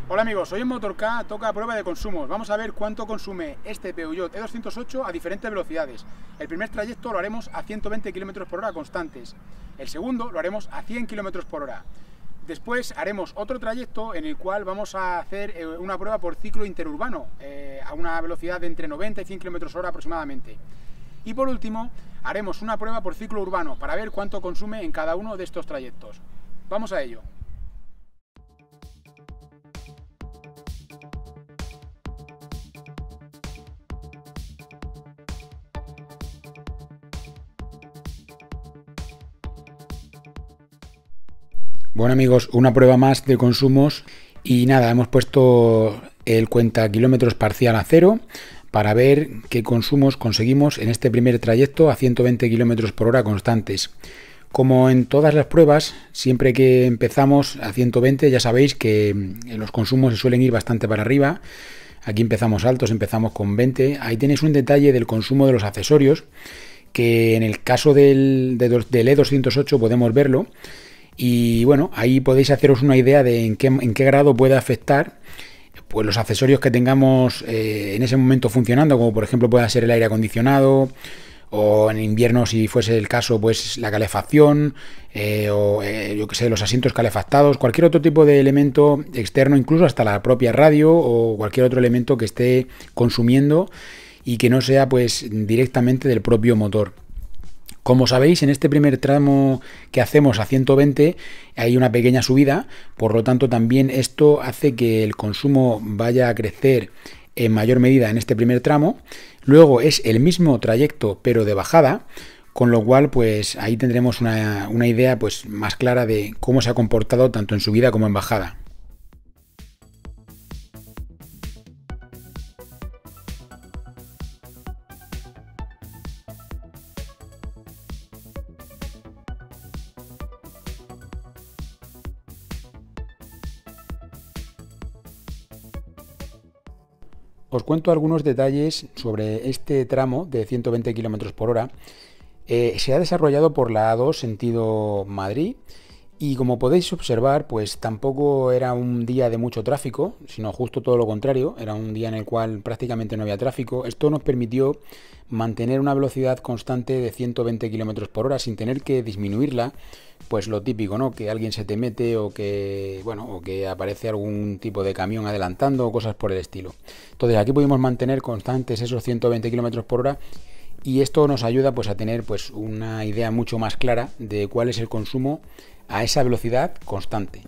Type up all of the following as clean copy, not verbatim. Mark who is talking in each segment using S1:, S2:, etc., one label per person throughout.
S1: Hola amigos, hoy en Motork toca prueba de consumos. Vamos a ver cuánto consume este Peugeot E208 a diferentes velocidades. El primer trayecto lo haremos a 120 km por hora constantes. El segundo lo haremos a 100 km por hora. Después haremos otro trayecto en el cual vamos a hacer una prueba por ciclo interurbano a una velocidad de entre 90 y 100 km por hora aproximadamente. Y por último haremos una prueba por ciclo urbano para ver cuánto consume en cada uno de estos trayectos. Vamos a ello. Bueno amigos, una prueba más de consumos y nada, hemos puesto el cuenta kilómetros parcial a 0 para ver qué consumos conseguimos en este primer trayecto a 120 km por hora constantes. Como en todas las pruebas, siempre que empezamos a 120 ya sabéis que los consumos se suelen ir bastante para arriba. Aquí empezamos altos, empezamos con 20. Ahí tenéis un detalle del consumo de los accesorios, que en el caso del E208 podemos verlo. Y bueno, ahí podéis haceros una idea de en qué grado puede afectar pues los accesorios que tengamos en ese momento funcionando, como por ejemplo pueda ser el aire acondicionado, o en invierno, si fuese el caso, pues la calefacción, yo que sé, los asientos calefactados, cualquier otro tipo de elemento externo, incluso hasta la propia radio o cualquier otro elemento que esté consumiendo y que no sea pues directamente del propio motor. Como sabéis, en este primer tramo que hacemos a 120 hay una pequeña subida, por lo tanto también esto hace que el consumo vaya a crecer en mayor medida en este primer tramo. Luego es el mismo trayecto pero de bajada, con lo cual pues ahí tendremos una idea pues más clara de cómo se ha comportado tanto en subida como en bajada. Os cuento algunos detalles sobre este tramo de 120 km por hora. Se ha desarrollado por la A2 sentido Madrid y como podéis observar, pues tampoco era un día de mucho tráfico, sino justo todo lo contrario, era un día en el cual prácticamente no había tráfico. Esto nos permitió mantener una velocidad constante de 120 km por hora sin tener que disminuirla, pues lo típico, ¿no? Que alguien se te mete o que, bueno, o que aparece algún tipo de camión adelantando o cosas por el estilo. Entonces aquí pudimos mantener constantes esos 120 km por hora y esto nos ayuda pues a tener pues una idea mucho más clara de cuál es el consumo a esa velocidad constante.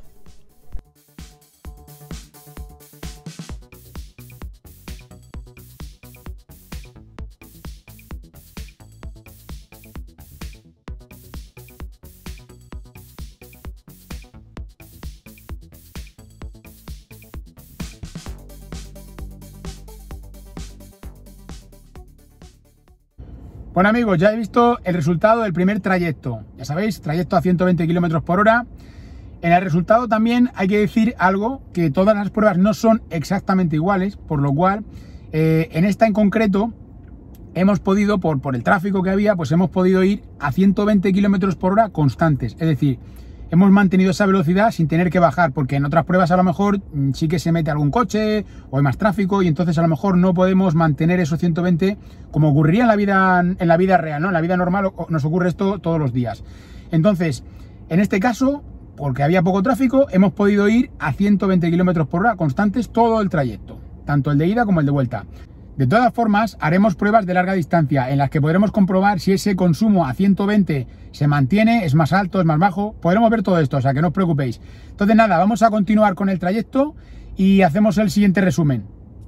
S1: Bueno amigos, ya he visto el resultado del primer trayecto. Ya sabéis, trayecto a 120 km por hora. En el resultado también hay que decir algo, que todas las pruebas no son exactamente iguales, por lo cual en esta en concreto hemos podido, por el tráfico que había, pues hemos podido ir a 120 km por hora constantes. Es decir, hemos mantenido esa velocidad sin tener que bajar, porque en otras pruebas a lo mejor sí que se mete algún coche o hay más tráfico y entonces a lo mejor no podemos mantener esos 120 como ocurriría en la vida real, ¿no? En la vida normal nos ocurre esto todos los días. Entonces, en este caso, porque había poco tráfico, hemos podido ir a 120 km por hora constantes todo el trayecto, tanto el de ida como el de vuelta. De todas formas, haremos pruebas de larga distancia en las que podremos comprobar si ese consumo a 120 se mantiene, es más alto, es más bajo. Podremos ver todo esto, o sea que no os preocupéis. Entonces nada, vamos a continuar con el trayecto y hacemos el siguiente resumen.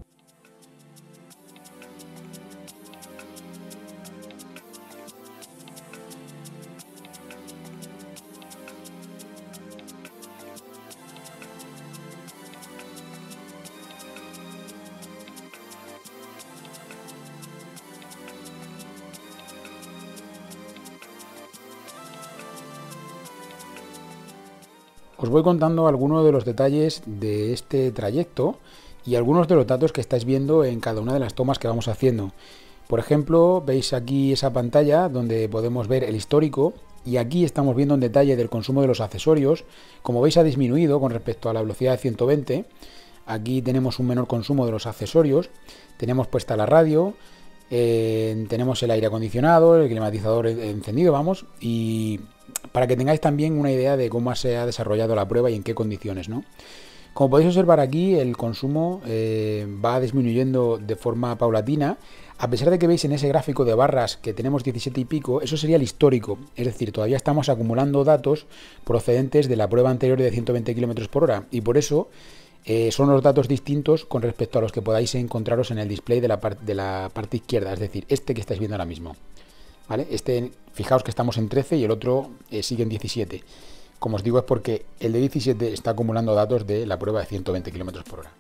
S1: Os voy contando algunos de los detalles de este trayecto y algunos de los datos que estáis viendo en cada una de las tomas que vamos haciendo. Por ejemplo, veis aquí esa pantalla donde podemos ver el histórico y aquí estamos viendo un detalle del consumo de los accesorios. Como veis, ha disminuido con respecto a la velocidad de 120. Aquí tenemos un menor consumo de los accesorios, tenemos puesta la radio, tenemos el aire acondicionado, el climatizador encendido, vamos, y para que tengáis también una idea de cómo se ha desarrollado la prueba y en qué condiciones, ¿no? Como podéis observar aquí, el consumo va disminuyendo de forma paulatina, a pesar de que veis en ese gráfico de barras que tenemos 17 y pico, eso sería el histórico, es decir, todavía estamos acumulando datos procedentes de la prueba anterior de 120 km por hora, y por eso son los datos distintos con respecto a los que podáis encontraros en el display de la parte izquierda, es decir, este que estáis viendo ahora mismo, ¿vale? Este, fijaos que estamos en 13 y el otro sigue en 17. Como os digo, es porque el de 17 está acumulando datos de la prueba de 120 km por hora.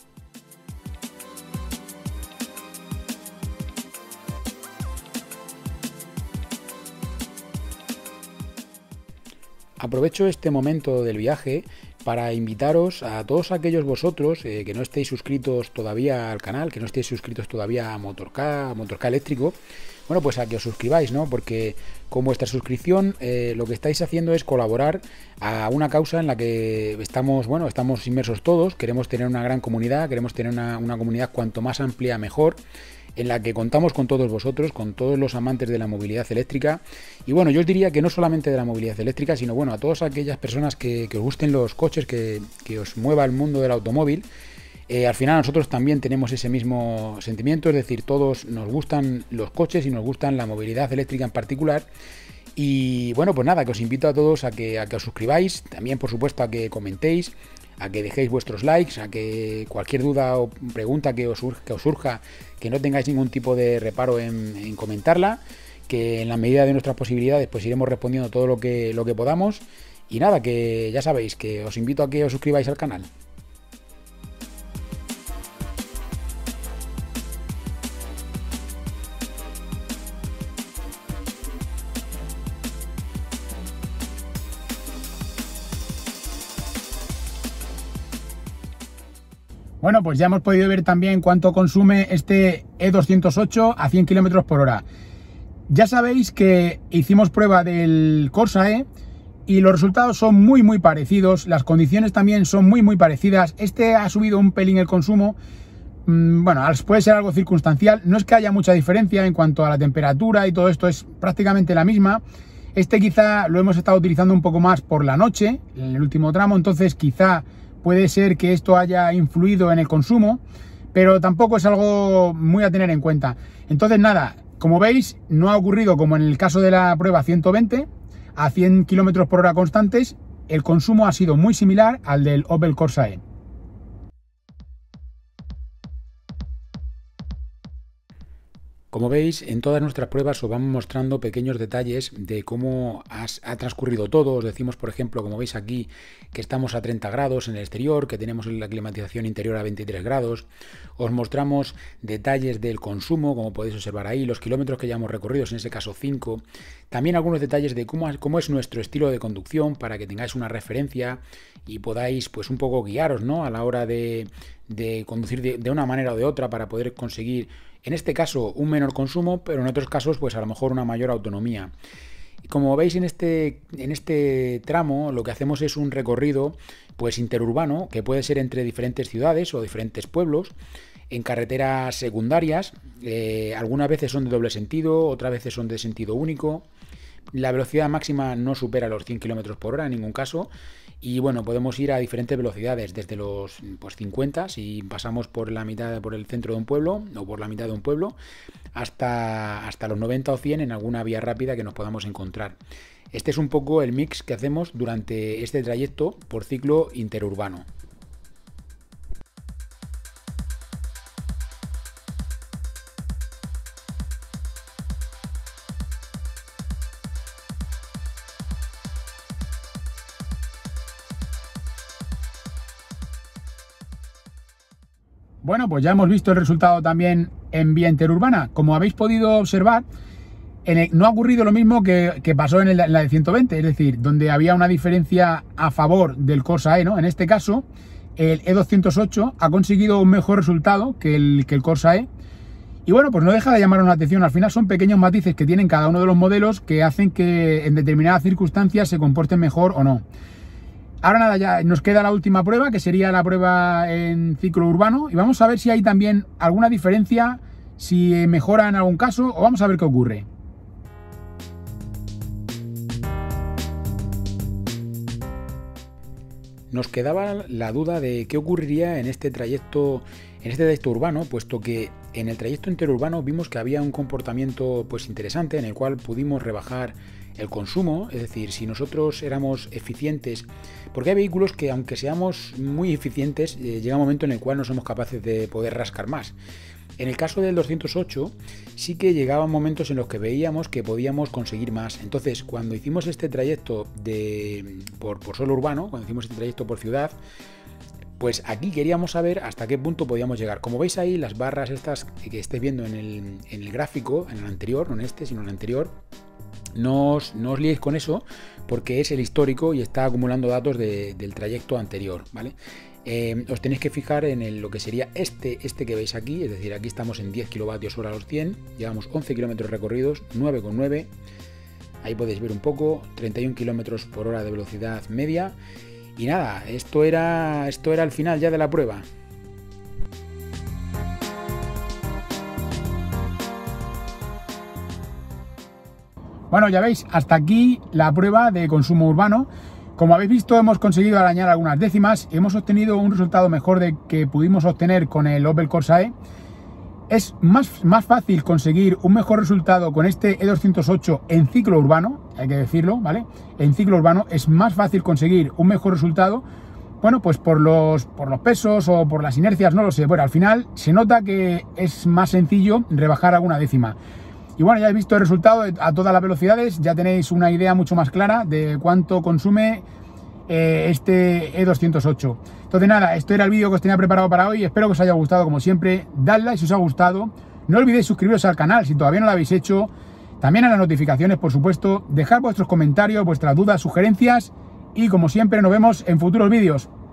S1: Aprovecho este momento del viaje para invitaros a todos aquellos vosotros que no estéis suscritos todavía al canal, que no estéis suscritos todavía a Motork Eléctrico, bueno, pues a que os suscribáis, ¿no? Porque con vuestra suscripción lo que estáis haciendo es colaborar a una causa en la que estamos inmersos todos. Queremos tener una gran comunidad, queremos tener una comunidad cuanto más amplia mejor, en la que contamos con todos vosotros, con todos los amantes de la movilidad eléctrica. Y bueno, yo os diría que no solamente de la movilidad eléctrica, sino bueno, a todas aquellas personas que os gusten los coches, que os mueva el mundo del automóvil. Al final nosotros también tenemos ese mismo sentimiento, es decir, todos nos gustan los coches y nos gustan la movilidad eléctrica en particular. Y bueno, pues nada, que os invito a todos a que os suscribáis, también por supuesto a que comentéis, a que dejéis vuestros likes, a que cualquier duda o pregunta que os surja, que no tengáis ningún tipo de reparo en comentarla, que en la medida de nuestras posibilidades pues iremos respondiendo todo lo que podamos. Y nada, que ya sabéis que os invito a que os suscribáis al canal. Bueno, pues ya hemos podido ver también cuánto consume este E208 a 100 km por hora. Ya sabéis que hicimos prueba del Corsa E y los resultados son muy parecidos, las condiciones también son muy parecidas. Este ha subido un pelín el consumo, bueno, puede ser algo circunstancial, no es que haya mucha diferencia en cuanto a la temperatura y todo esto, es prácticamente la misma. Este quizá lo hemos estado utilizando un poco más por la noche, en el último tramo, entonces quizá puede ser que esto haya influido en el consumo, pero tampoco es algo muy a tener en cuenta. Entonces nada, como veis, no ha ocurrido como en el caso de la prueba 120 a 100 km por hora constantes, el consumo ha sido muy similar al del Opel Corsa E. Como veis, en todas nuestras pruebas os vamos mostrando pequeños detalles de cómo ha transcurrido todo. Os decimos, por ejemplo, como veis aquí, que estamos a 30 grados en el exterior, que tenemos la climatización interior a 23 grados. Os mostramos detalles del consumo, como podéis observar ahí, los kilómetros que ya hemos recorrido, en ese caso 5. También algunos detalles de cómo es nuestro estilo de conducción, para que tengáis una referencia y podáis pues un poco guiaros, ¿no?, a la hora de conducir de una manera o de otra, para poder conseguir, en este caso, un menor consumo, pero en otros casos, pues a lo mejor una mayor autonomía. Como veis en este tramo, lo que hacemos es un recorrido pues interurbano, que puede ser entre diferentes ciudades o diferentes pueblos, en carreteras secundarias. Algunas veces son de doble sentido, otras veces son de sentido único. La velocidad máxima no supera los 100 km por hora en ningún caso. Y bueno, podemos ir a diferentes velocidades, desde los 50, si pasamos por el centro de un pueblo o por la mitad de un pueblo, hasta los 90 o 100 en alguna vía rápida que nos podamos encontrar. Este es un poco el mix que hacemos durante este trayecto por ciclo interurbano. Bueno, pues ya hemos visto el resultado también en vía interurbana. Como habéis podido observar, no ha ocurrido lo mismo que pasó en la de 120, es decir, donde había una diferencia a favor del Corsa E, ¿no? En este caso, el E208 ha conseguido un mejor resultado que el Corsa E. Y bueno, pues no deja de llamar la atención. Al final son pequeños matices que tienen cada uno de los modelos que hacen que en determinadas circunstancias se comporten mejor o no. Ahora nada, ya nos queda la última prueba, que sería la prueba en ciclo urbano, y vamos a ver si hay también alguna diferencia, si mejora en algún caso, o vamos a ver qué ocurre. Nos quedaba la duda de qué ocurriría en este trayecto urbano, puesto que en el trayecto interurbano vimos que había un comportamiento pues interesante, en el cual pudimos rebajar el consumo, es decir, si nosotros éramos eficientes, porque hay vehículos que aunque seamos muy eficientes, llega un momento en el cual no somos capaces de poder rascar más. En el caso del 208 sí que llegaban momentos en los que veíamos que podíamos conseguir más. Entonces, cuando hicimos este trayecto por suelo urbano, cuando hicimos este trayecto por ciudad, pues aquí queríamos saber hasta qué punto podíamos llegar. Como veis ahí, las barras estas que estáis viendo en el gráfico, en el anterior, no en este, sino en el anterior, no os liéis con eso, porque es el histórico y está acumulando datos del trayecto anterior, ¿vale? Os tenéis que fijar en lo que sería este que veis aquí, es decir, aquí estamos en 10 kilovatios hora a los 100, llevamos 11 kilómetros recorridos, 9,9, ahí podéis ver un poco, 31 kilómetros por hora de velocidad media, y nada, esto era el final ya de la prueba. Bueno, ya veis, hasta aquí la prueba de consumo urbano. Como habéis visto, hemos conseguido arañar algunas décimas y hemos obtenido un resultado mejor del que pudimos obtener con el Opel Corsa E. Es más fácil conseguir un mejor resultado con este E208 en ciclo urbano, hay que decirlo, ¿vale? En ciclo urbano es más fácil conseguir un mejor resultado, bueno, pues por los pesos o por las inercias, no lo sé. Bueno, al final se nota que es más sencillo rebajar alguna décima. Y bueno, ya habéis visto el resultado a todas las velocidades, ya tenéis una idea mucho más clara de cuánto consume este E208. Entonces nada, esto era el vídeo que os tenía preparado para hoy, espero que os haya gustado como siempre, dadle like si os ha gustado, no olvidéis suscribiros al canal si todavía no lo habéis hecho, también a las notificaciones por supuesto, dejad vuestros comentarios, vuestras dudas, sugerencias y como siempre nos vemos en futuros vídeos.